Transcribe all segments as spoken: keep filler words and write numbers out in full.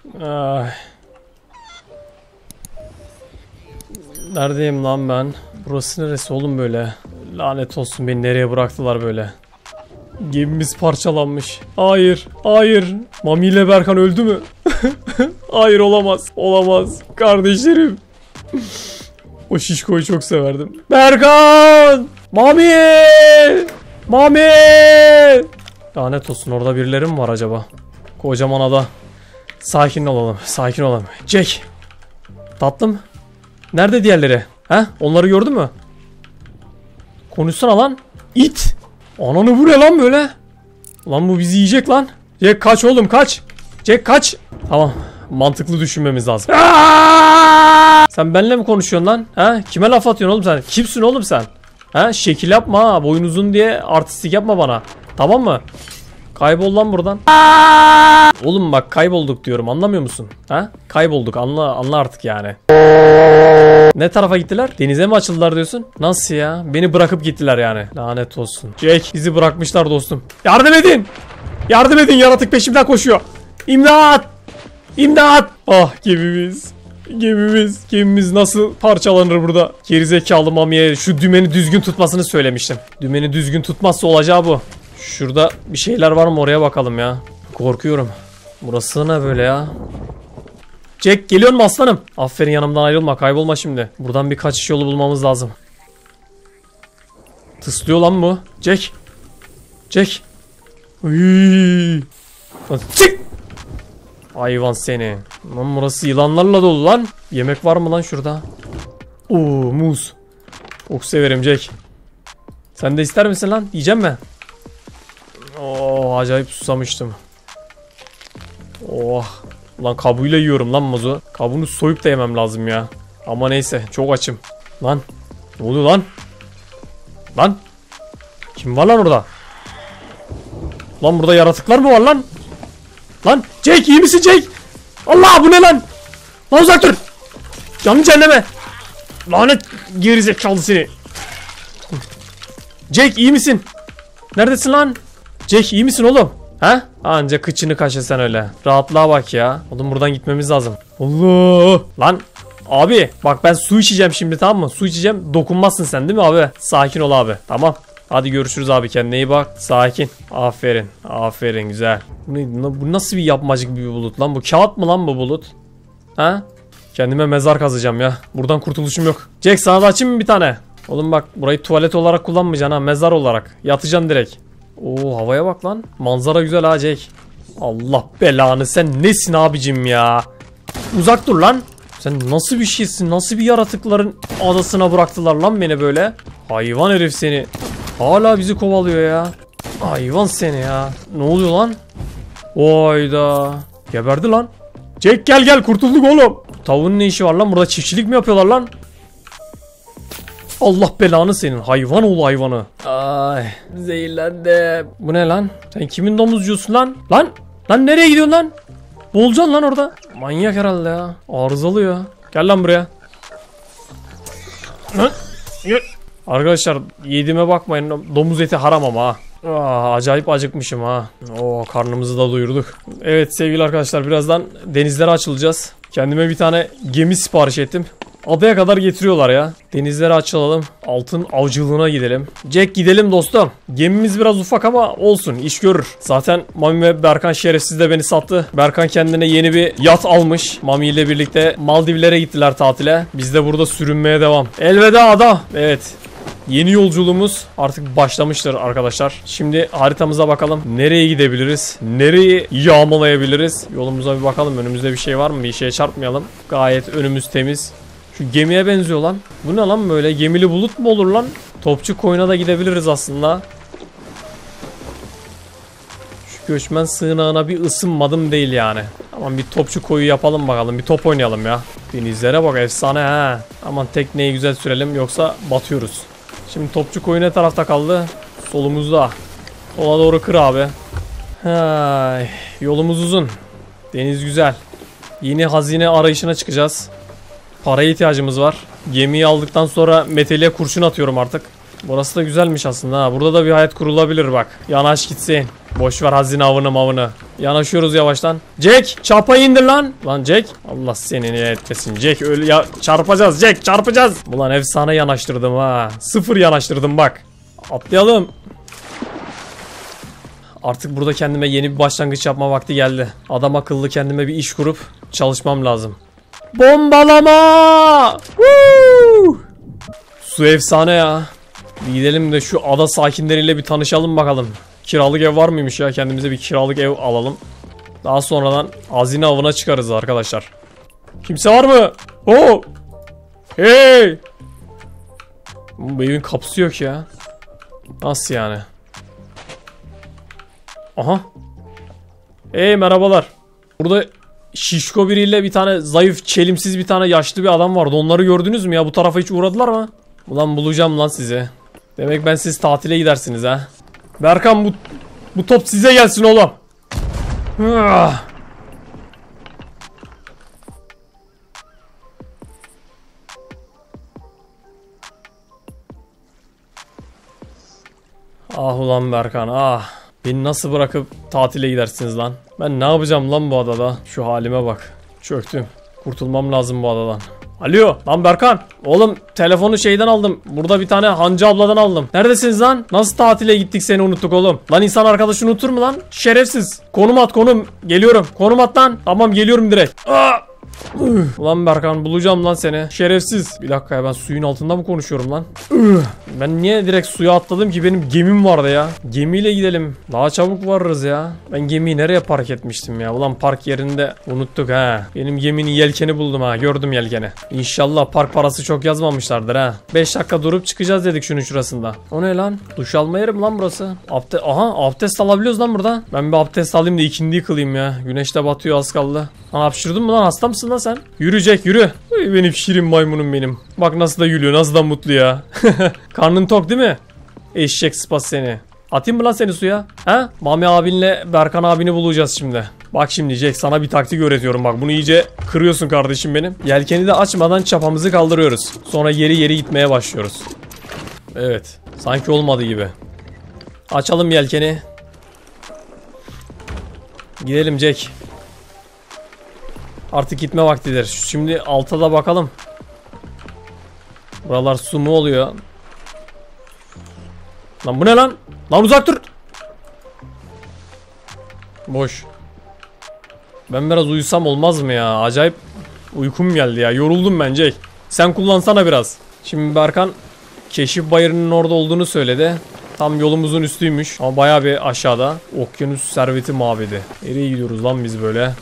Ay. Neredeyim lan ben? Burası neresi oğlum böyle? Lanet olsun, beni nereye bıraktılar böyle? Gemimiz parçalanmış. Hayır, hayır. Mami ile Berkan öldü mü? Hayır, olamaz. Olamaz. Kardeşlerim. O şişkoyu çok severdim. Berkan! Mami! Mami! Lanet olsun, orada birileri mi var acaba? Kocaman ada. Sakin olalım, sakin olalım. Jack! Tatlım. Nerede diğerleri? He? Onları gördün mü? Konuşsana lan. İt! Ananı bu ne lan böyle? Lan bu bizi yiyecek lan. Jack kaç oğlum, kaç. Jack kaç. Tamam. Mantıklı düşünmemiz lazım. Aa! Sen benimle mi konuşuyorsun lan? He? Kime laf atıyorsun oğlum sen? Kimsin oğlum sen? He? Şekil yapma ha. Boyun uzun diye artistik yapma bana. Tamam mı? Kaybol lan buradan. Aa! Oğlum bak, kaybolduk diyorum, anlamıyor musun? Ha? Kaybolduk, anla anla artık yani. Ne tarafa gittiler? Denize mi açıldılar diyorsun? Nasıl ya? Beni bırakıp gittiler yani. Lanet olsun. Jack, bizi bırakmışlar dostum. Yardım edin! Yardım edin, yaratık peşimden koşuyor. İmdat! İmdat! Ah gemimiz. Gemimiz. Gemimiz nasıl parçalanır burada? Gerizekalı Mami'ye şu dümeni düzgün tutmasını söylemiştim. Dümeni düzgün tutmazsa olacağı bu. Şurada bir şeyler var mı, oraya bakalım ya. Korkuyorum. Burası ne böyle ya? Jack, geliyor mu aslanım? Aferin, yanımdan ayrılma, kaybolma şimdi. Buradan bir kaçış yolu bulmamız lazım. Tıslıyor lan bu. Jack. Jack. Uyy. Çık. Hayvan seni. Lan burası yılanlarla dolu lan. Yemek var mı lan şurada? Oo, muz. Çok severim Jack. Sen de ister misin lan? Yiyeceğim mi? Oo, acayip susamıştım. Oh. Lan kabuğuyla yiyorum lan muzu. Kabuğunu soyup da yemem lazım ya. Ama neyse, çok açım. Lan. Ne oluyor lan? Lan. Kim var lan orada? Lan burada yaratıklar mı var lan? Lan Jack, iyi misin Jack? Allah, bu ne lan? Lan uzak dur. Canım cehenneme. Lanet gerizekalı seni. Jack, iyi misin? Neredesin lan? Jack, iyi misin oğlum? Ha? Anca kıçını kaşı sen öyle. Rahatlığa bak ya. Oğlum buradan gitmemiz lazım. Allah. Lan abi bak, ben su içeceğim şimdi, tamam mı? Su içeceğim. Dokunmazsın sen değil mi abi? Sakin ol abi. Tamam. Hadi görüşürüz abi, kendine iyi bak. Sakin. Aferin. Aferin, güzel. Bu, ne, bu nasıl bir yapmacık bir bulut lan? Bu kağıt mı lan bu bulut? Ha? Kendime mezar kazacağım ya. Buradan kurtuluşum yok. Jack, sana da açayım mı bir tane? Oğlum bak, burayı tuvalet olarak kullanmayacaksın ha. Mezar olarak. Yatacaksın direkt. Oo, havaya bak lan. Manzara güzel ha Jack. Allah belanı, sen nesin abicim ya? Uzak dur lan. Sen nasıl bir şeysin? Nasıl bir yaratıkların adasına bıraktılar lan beni böyle? Hayvan herif seni. Hala bizi kovalıyor ya. Hayvan seni ya. Ne oluyor lan? Oyda. Geberdi lan. Jack, gel gel, kurtulduk oğlum. Tavuğun ne işi var lan? Burada çiftçilik mi yapıyorlar lan? Allah belanı senin, hayvan oğlu hayvanı. Ay, zehirlendim. Bu ne lan? Sen kimin domuzcusun lan? Lan! Lan nereye gidiyorsun lan? Boğulacaksın lan orada. Manyak herhalde ya. Arızalı ya. Gel lan buraya. Arkadaşlar, yediğime bakmayın. Domuz eti haram ama ha. Aa, acayip acıkmışım ha. Oo, karnımızı da doyurduk. Evet sevgili arkadaşlar, birazdan denizlere açılacağız. Kendime bir tane gemi sipariş ettim. Adaya kadar getiriyorlar ya. Denizlere açılalım. Altın avcılığına gidelim. Jack, gidelim dostum. Gemimiz biraz ufak ama olsun, iş görür. Zaten Mami ve Berkan şerefsiz de beni sattı. Berkan kendine yeni bir yat almış. Mami ile birlikte Maldivlere gittiler tatile. Biz de burada sürünmeye devam. Elveda ada. Evet. Yeni yolculuğumuz artık başlamıştır arkadaşlar. Şimdi haritamıza bakalım. Nereye gidebiliriz? Nereyi yağmalayabiliriz? Yolumuza bir bakalım. Önümüzde bir şey var mı? Bir şeye çarpmayalım. Gayet önümüz temiz. Şu gemiye benziyor lan. Bu ne lan böyle? Gemili bulut mu olur lan? Topçu koyuna da gidebiliriz aslında. Şu göçmen sığınağına bir ısınmadım değil yani. Aman bir topçu koyu yapalım bakalım. Bir top oynayalım ya. Denizlere bak, efsane ha. Aman tekneyi güzel sürelim, yoksa batıyoruz. Şimdi topçu koyu ne tarafta kaldı? Solumuzda. Sola doğru kır abi. Hay, yolumuz uzun. Deniz güzel. Yeni hazine arayışına çıkacağız. Paraya ihtiyacımız var. Gemiyi aldıktan sonra meteliğe kurşun atıyorum artık. Burası da güzelmiş aslında ha. Burada da bir hayat kurulabilir bak. Yanaş gitsin. Boşver hazine avını mavını. Yanaşıyoruz yavaştan. Jack çapayı indir lan. Lan Jack. Allah seni ne etmesin. Jack öyle ya, çarpacağız Jack çarpacağız. Ulan efsane yanaştırdım ha. Sıfır yanaştırdım bak. Atlayalım. Artık burada kendime yeni bir başlangıç yapma vakti geldi. Adam akıllı kendime bir iş kurup çalışmam lazım. Bombalama! Woo! Su efsane ya. Bir gidelim de şu ada sakinleriyle bir tanışalım bakalım. Kiralık ev var mıymış ya? Kendimize bir kiralık ev alalım. Daha sonradan hazine avına çıkarız arkadaşlar. Kimse var mı? Oo! Hey! Bu evin kapısı yok ya. Nasıl yani? Aha. Hey merhabalar. Burada şişko biriyle bir tane zayıf, çelimsiz bir tane yaşlı bir adam vardı. Onları gördünüz mü ya? Bu tarafa hiç uğradılar mı? Ulan bulacağım lan sizi. Demek ben siz tatile gidersiniz ha. Berkan bu bu top size gelsin oğlum. Ah. Ah ulan Berkan ah. Beni nasıl bırakıp tatile gidersiniz lan? Ben ne yapacağım lan bu adada? Şu halime bak. Çöktüm. Kurtulmam lazım bu adadan. Alo lan Berkan. Oğlum telefonu şeyden aldım. Burada bir tane Hancı abladan aldım. Neredesiniz lan? Nasıl tatile gittik seni unuttuk oğlum. Lan insan arkadaşını unutur mu lan? Şerefsiz. Konum at konum. Geliyorum. Konum at lan. Tamam geliyorum direkt. Aa! Üh. Ulan Berkan bulacağım lan seni. Şerefsiz. Bir dakika ya ben suyun altında mı konuşuyorum lan? Üh. Ben niye direkt suya atladım ki? Benim gemim vardı ya. Gemiyle gidelim. Daha çabuk varırız ya. Ben gemiyi nereye park etmiştim ya? Ulan park yerinde unuttuk ha. Benim geminin yelkeni buldum ha. Gördüm yelkeni. İnşallah park parası çok yazmamışlardır ha. beş dakika durup çıkacağız dedik şunun şurasında. O ne lan? Duş alma yeri mi lan burası? Abde Aha abdest alabiliyoruz lan burada. Ben bir abdest alayım da ikindiyi kılayım ya. Güneş de batıyor az kaldı. Lan hapşırdın mı lan? Hasta mısın lan sen? Yürüyecek yürü. Ay, benim şirin maymunum benim. Bak nasıl da gülüyor, nasıl da mutlu ya. Karnın tok değil mi? Eşek sıpası seni. Atayım mı lan seni suya? Ha? Mami abinle Berkan abini bulacağız şimdi. Bak şimdi Jack sana bir taktik öğretiyorum bak. Bunu iyice kırıyorsun kardeşim benim. Yelkeni de açmadan çapamızı kaldırıyoruz. Sonra yeri yeri gitmeye başlıyoruz. Evet. Sanki olmadı gibi. Açalım yelkeni. Gidelim Jack. Artık gitme vaktidir. Şimdi alta da bakalım. Buralar su mu oluyor? Lan bu ne lan? Lan uzak dur. Boş. Ben biraz uyusam olmaz mı ya? Acayip uykum geldi ya. Yoruldum bence. Sen kullansana biraz. Şimdi Berkan keşif bayırının orada olduğunu söyledi. Tam yolumuzun üstüymüş. Ama bayağı bir aşağıda. Okyanus serveti mabedi. Nereye gidiyoruz lan biz böyle?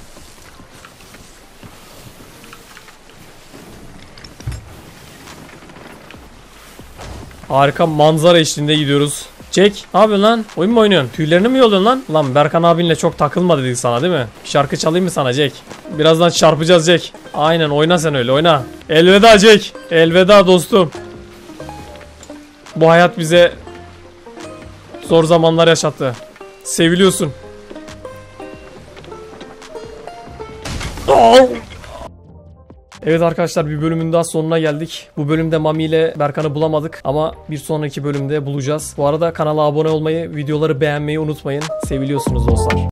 Harika manzara eşliğinde gidiyoruz. Jack ne yapıyorsun lan? Oyun mu oynuyorsun? Tüylerini mi yolluyorsun lan? Lan Berkan abinle çok takılma dedik sana değil mi? Bir şarkı çalayım mı sana Jack? Birazdan çarpacağız Jack. Aynen oyna sen öyle oyna. Elveda Jack. Elveda dostum. Bu hayat bize zor zamanlar yaşattı. Seviliyorsun. Oh! Evet arkadaşlar bir bölümün daha sonuna geldik. Bu bölümde Mami ile Berkan'ı bulamadık ama bir sonraki bölümde bulacağız. Bu arada kanala abone olmayı, videoları beğenmeyi unutmayın. Seviliyorsunuz dostlar.